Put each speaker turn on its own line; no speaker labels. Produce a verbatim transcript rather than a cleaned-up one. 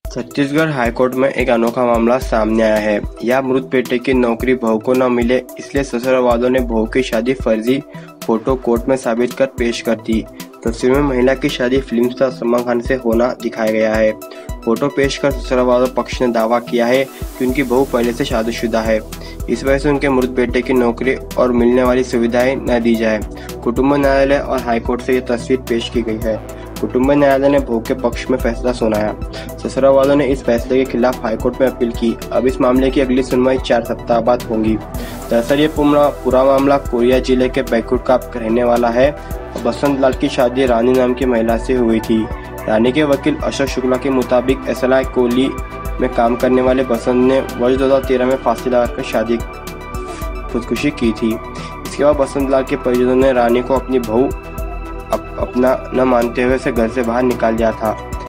Chhattisgarh high court में एक अनोखा मामला सामने आया है। यह मृत बेटे की नौकरी बहू को न मिले, इसलिए ससुराल वालों ने बहू की शादी फर्जी फोटो कोर्ट में साबित कर पेश कर दी। तस्वीर में महिला की शादी फिल्म स्टार सलमान खान से होना दिखाया गया है। फोटो पेश कर ससुराल वालों पक्ष ने दावा किया है कि उनकी बहू पहले से शादीशुदा है, इस वजह से उनके मृत बेटे की नौकरी और मिलने वाली सुविधाएं न दी जाए। कुटुंब न्यायालय और हाईकोर्ट से ये तस्वीर पेश की गई है। कुटुंब न्यायालय ने बहू के पक्ष में फैसला सुनाया। ससुराल वालों ने इस फैसले के खिलाफ हाईकोर्ट में अपील की। अब इस मामले की अगली सुनवाई चार सप्ताह बाद होगी। दरअसल ये पूरा पूरा मामला कोरिया जिले के बैकुंठ का रहने वाला है और बसंत लाल की शादी रानी नाम की महिला से हुई थी। रानी के वकील अशोक शुक्ला के मुताबिक एसएलआई कोली में काम करने वाले बसंत ने वर्ष दो हज़ार तेरह में फांसी लगाकर शादी खुदकुशी की थी। इसके बाद बसंत लाल के परिजनों ने रानी को अपनी बहू अप, अपना न मानते हुए उसे घर से बाहर निकाल दिया था।